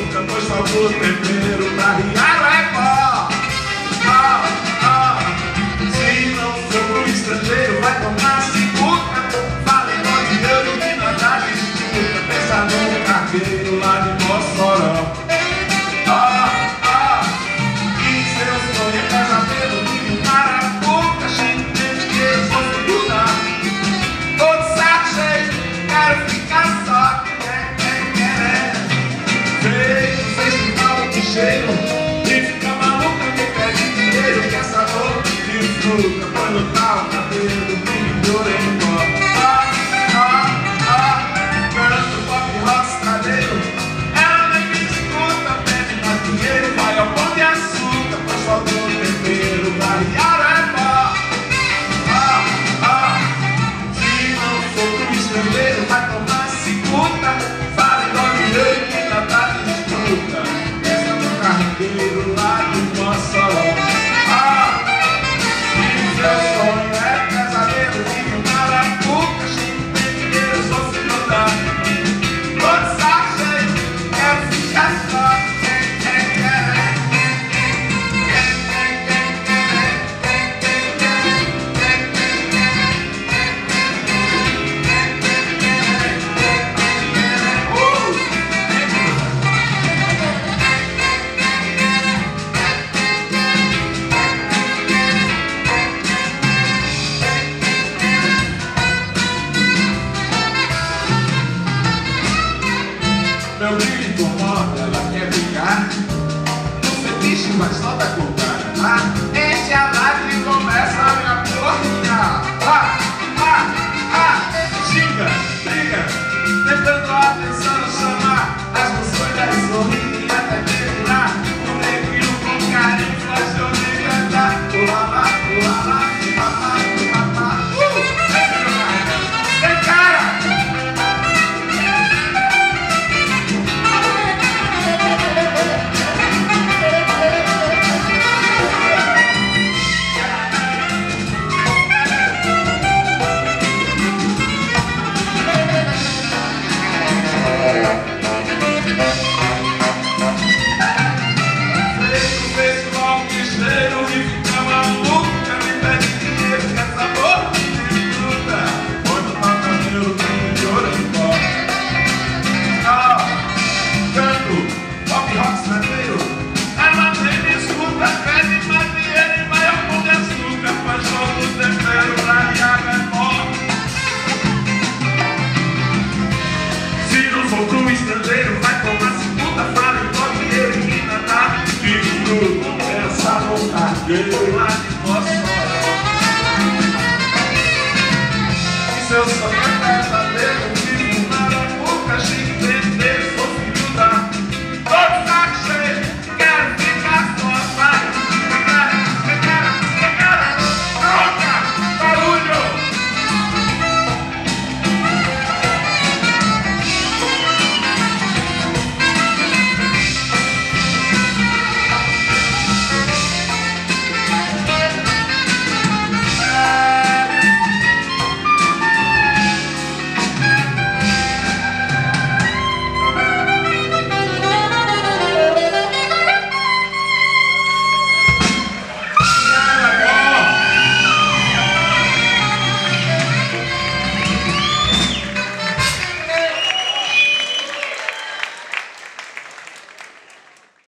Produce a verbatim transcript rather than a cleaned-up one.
açúcar, pois falta o tempero pra riar é pó. Ah, ah, se não for pro estrangeiro, vai tomar cicuta. Fala em nome de ouro que nada disputa. Pensa num cargueiro lá de Mossoró. Ah, ah, e seu sonho é casamento de Marapuca. Cheio de gente que eu vou segurar. Todo saco cheio, quero ficar só. Cheiro, e fica maluca que quer dinheiro, que essa roupa de fruta, quando tá o cabelo do milho em pó. Ah, ah, ah, canto pop rock estradeiro, ela nem me escuta, pede mais dinheiro, vai ao pão de açúcar, pois falta o tempero, variar é pó. Ah, ah, se não for pro estrangeiro, vai tomar cicuta, fala igual dinheiro que nada disputa. Carreiro lá de Mossoró. Ah, e seu sonho é casamento de Marapuca. Cheio de dinheiro, só se notar. Todo saco cheio, quero ficar só. Meu filho incomoda, ela quer ficar no fetiche, mas só da comprar, tá?